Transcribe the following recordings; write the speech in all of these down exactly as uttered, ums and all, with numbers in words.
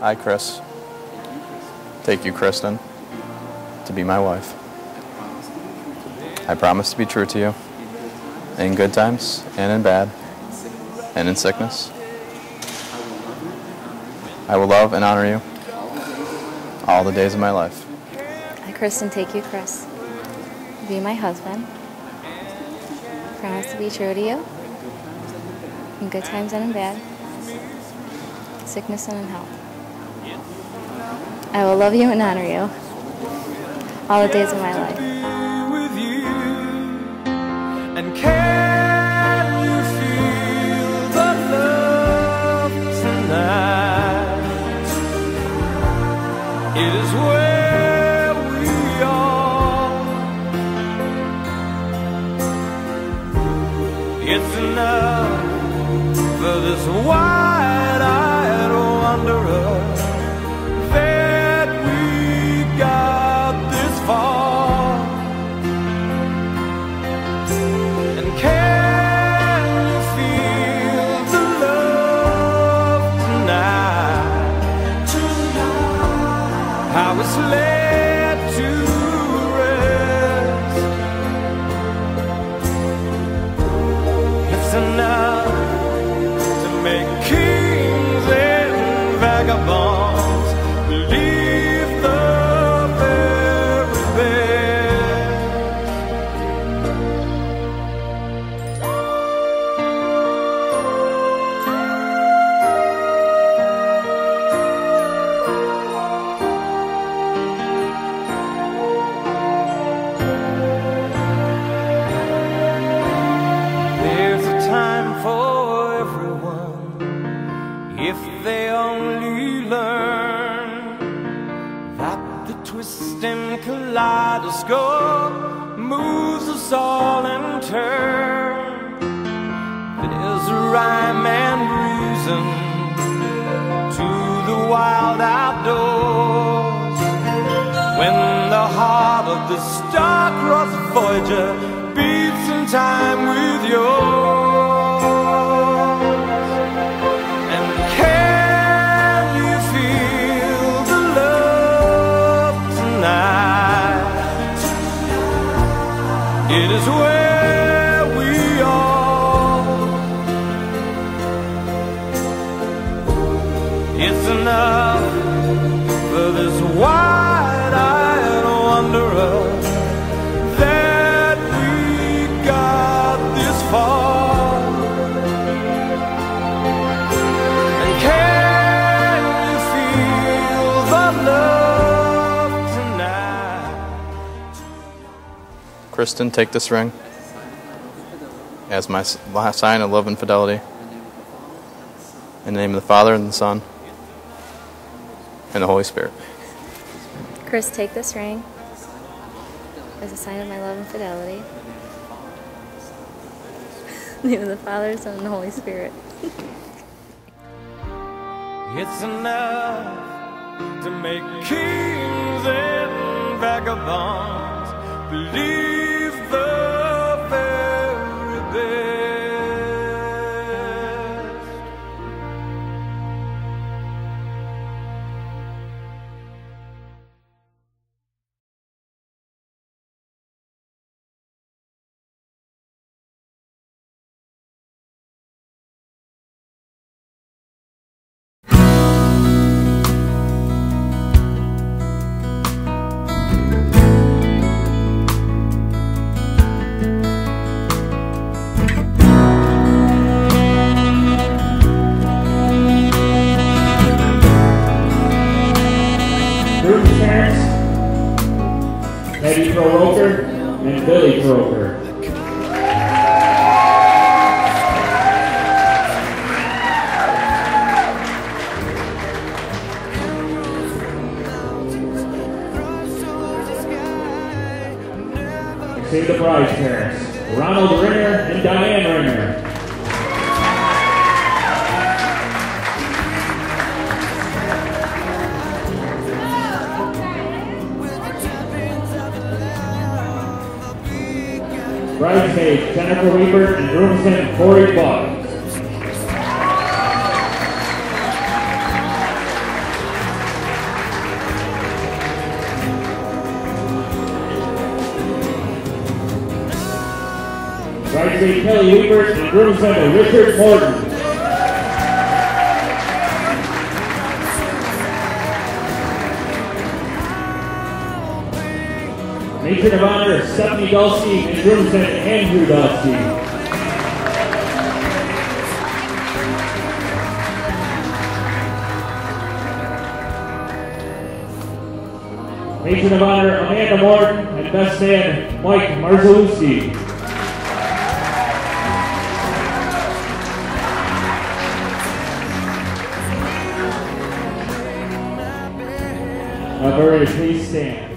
I, Chris, take you, Kristin, to be my wife. I promise to be true to you, in good times and in bad, and in sickness. I will love and honor you all the days of my life. I, Kristin, take you, Chris, to be my husband. Promise to be true to you, in good times and in bad, sickness and in health. I will love you and honor you all the days of my life. With you, and can you feel the love tonight? It is where we are. It's enough for this wide-eyed wanderer that we got this far. And can you feel the love tonight? Tonight, how it's laid to rest. It's enough to make kings and vagabonds believe the very best. There's a time for everyone if they only learn that the twisting kaleidoscope moves us all in turn. There's a rhyme and reason to the wild outdoors when the heart of the star-crossed Voyager beats in time with yours. And can you feel the love tonight? It is where we are. It's enough for this wide-eyed wanderer that we got this far. And can you feel the love tonight? Kristin, take this ring as my last sign of love and fidelity. In the name of the Father, and the Son, and the Holy Spirit. Chris, take this ring as a sign of my love and fidelity. In the name of the Father, Son, and the Holy Spirit. It's enough to make kings and vagabonds believe the very best. Eddie Roker and Billy Roker. Save the bride's parents, Ronald Ringer and Diane Ringer. Bridesmaids, Jennifer Weaver and groomsman Corey Buck. bridesmaid Kelly Weaver and groomsman Richard Morton. Matron of Honor Stephanie Dulce and groomsman Andrew Dulce. Matron of Honor Amanda Morton and best man Mike Marzalewski. Now, everybody, please stand.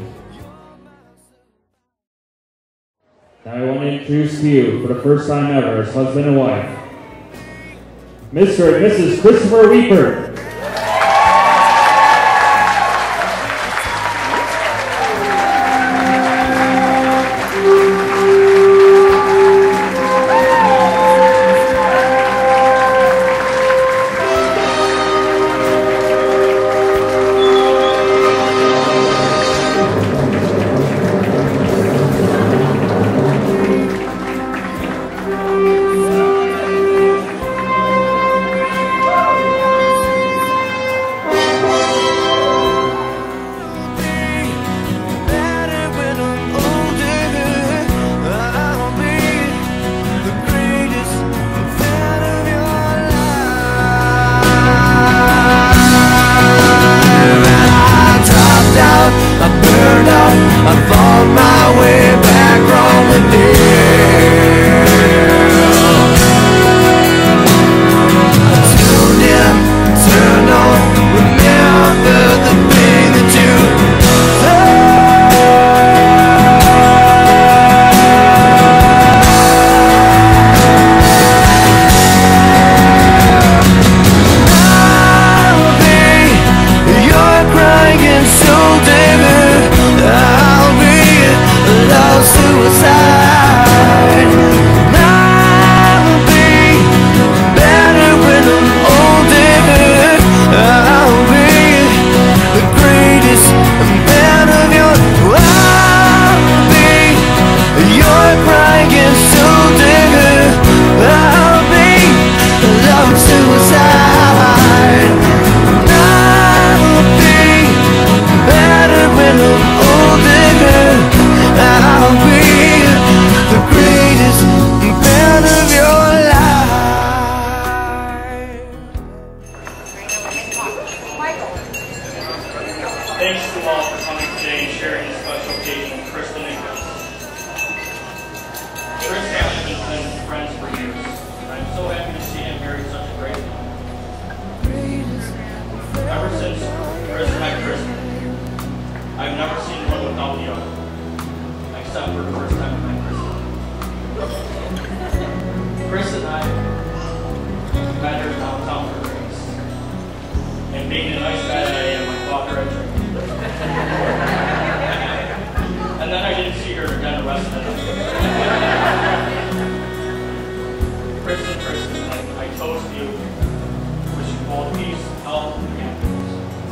Now, I want to introduce to you, for the first time ever, as husband and wife, Mister and Missus Christopher Weeper. Thanks to all for coming today and sharing this special occasion with Kristin and Chris. Chris and I have been friends for years, and I'm so happy to see him marry such a great woman. Ever since Chris met Kristin, I've never seen one without the other, except for the first time I met Kristin. Chris and I met her downtown for drinks, and being the nice guy that I am, I bought her a drink. And then I didn't see her again the rest of the night. Kristin, Kristin, I, I toast you. Wish you all peace, health, and happiness.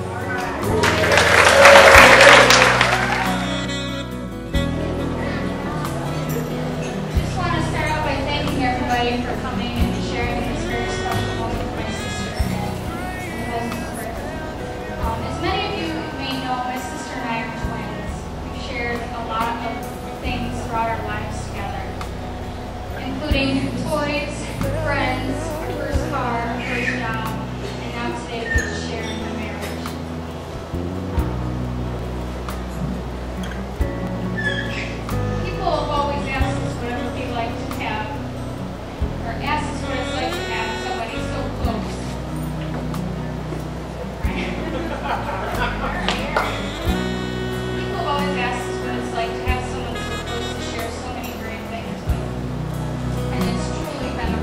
Just want to start out by thanking everybody for coming and sharing this very special moment with my sister and my husband, Chris. Um, as many of you may know, my sister and I are twins. We've shared a lot of things throughout our lives together, including toys, friends, first car, first job, and now today we get to share in my marriage. People have always asked us what it would be like to have, or asked us what it's like to have somebody so close. People have always asked us what it's like to have someone so close to share so many great things with. And it's truly been a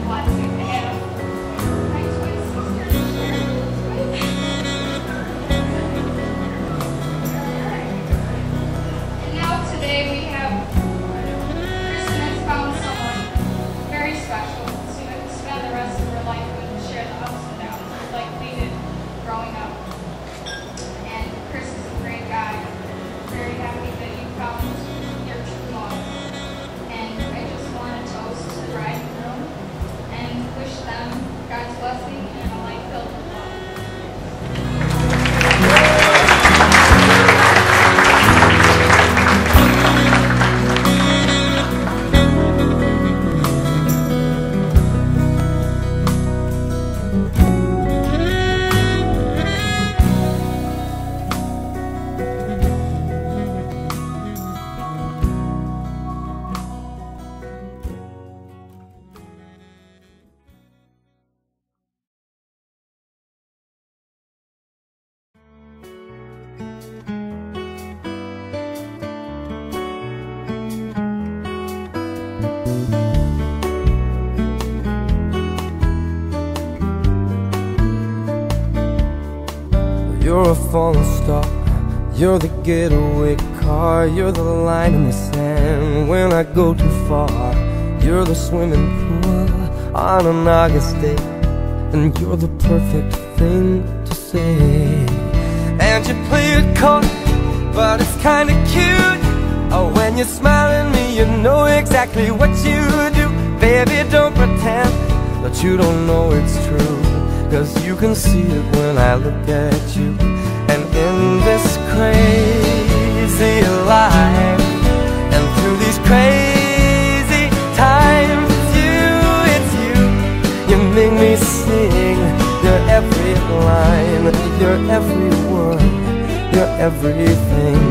You're a falling star, you're the getaway car, you're the line in the sand when I go too far. You're the swimming pool on an August day, and you're the perfect thing to say. And you play it cold, but it's kinda cute. Oh, when you smile at me, you know exactly what you do. Baby, don't pretend that you don't know it's true, 'cause you can see it when I look at you. And in this crazy life, and through these crazy times, it's you, it's you. You make me sing your every line, your every word, your everything.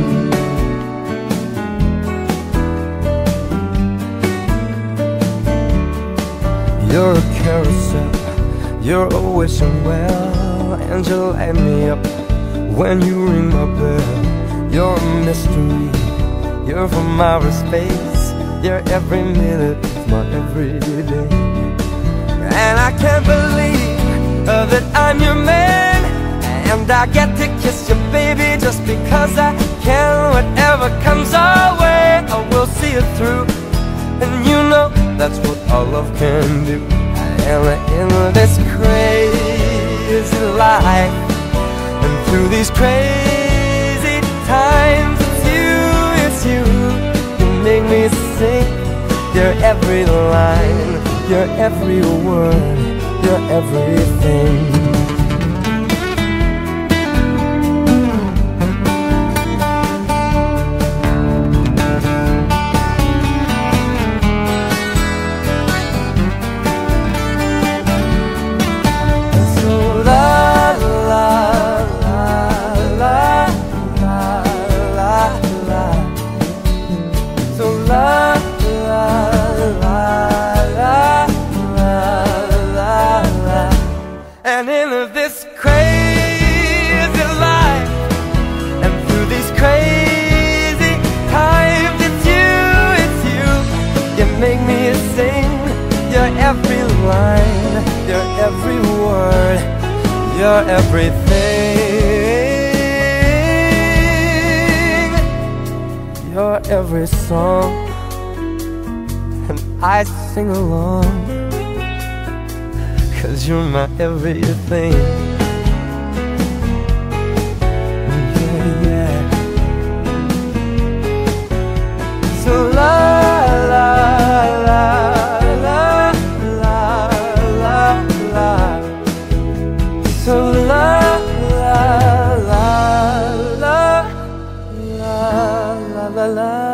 You're a carousel, you're a wishing well, and you light me up when you ring my bell. You're a mystery, you're from outer space, you're every minute of my everyday. And I can't believe uh, that I'm your man, and I get to kiss you, baby, just because I can. Whatever comes our way, I will see it through, and you know that's what our love can do. And in this crazy life, and through these crazy times, it's you, it's you. You make me sing your every line, your every word, your everything. And in this crazy life, and through these crazy times, it's you, it's you. You make me sing your every line, your every word, your everything, your every song, and I sing along, 'cause you're my everything. Yeah, yeah. So la la la la la la la. So la la la la la la la.